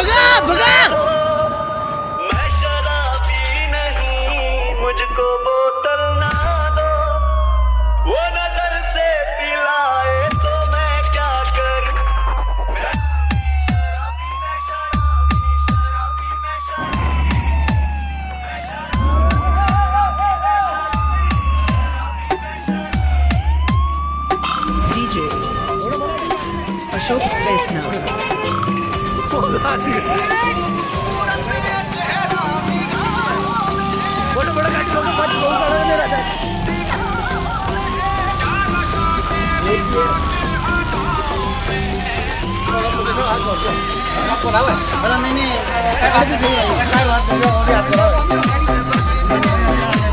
भगा भगा। मैं शराबी नहीं, मुझको बोतल ना दो, वो नजर से पिलाए तो मैं क्या करूं। DJ Ashok Vesna. बड़ा बड़ा गाड़ी लोग मत बोल रहा है राजा। आपको ना है अरे नहीं गाड़ी तो सही है, क्या बात कर रहे हो?